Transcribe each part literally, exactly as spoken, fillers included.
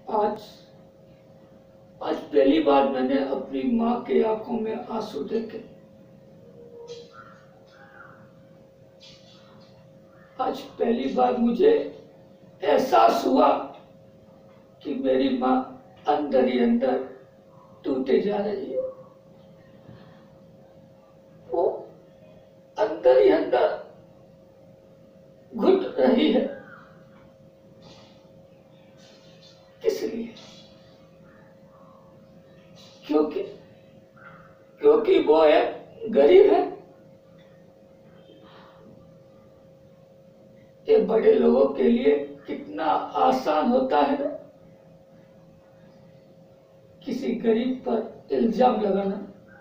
आज आज पहली बार मैंने अपनी माँ के आंखों में आंसू देखे। आज पहली बार मुझे एहसास हुआ कि मेरी माँ अंदर ही अंदर टूटे जा रही है। वो अंदर ही अंदर घुट रही है। किस लिए? क्योंकि क्योंकि वो एक गरीब है। ये बड़े लोगों के लिए कितना आसान होता है ना, किसी गरीब पर इल्जाम लगाना,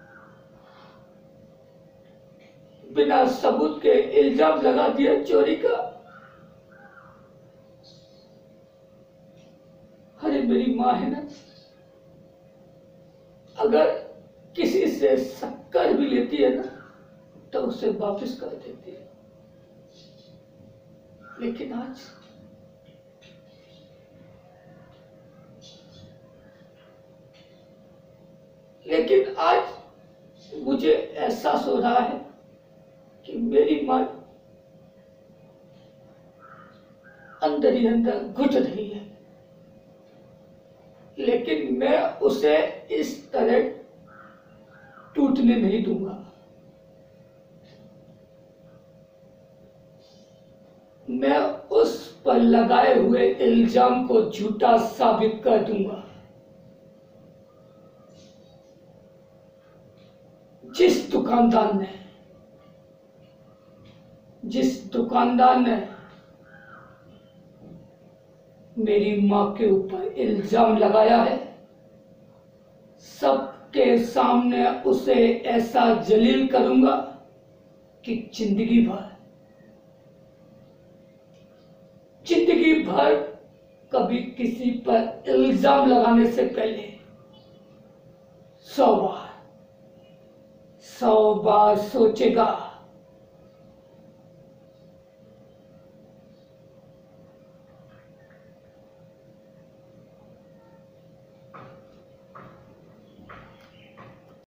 बिना सबूत के इल्जाम लगा दिया चोरी का। अरे मेरी माँ है ना, अगर किसी से शक्कर भी लेती है ना तो उसे वापस कर देती है। लेकिन आज लेकिन आज मुझे एहसास हो रहा है कि मेरी माँ अंदर ही अंदर घुट रही है। लेकिन मैं उसे इस तरह टूटने नहीं दूंगा। मैं उस पर लगाए हुए इल्जाम को झूठा साबित कर दूंगा। जिस दुकानदार ने जिस दुकानदार ने मेरी माँ के ऊपर इल्जाम लगाया है, सबके सामने उसे ऐसा जलील करूंगा कि जिंदगी भर जिंदगी भर कभी किसी पर इल्जाम लगाने से पहले सौ बार सौ बार सोचेगा।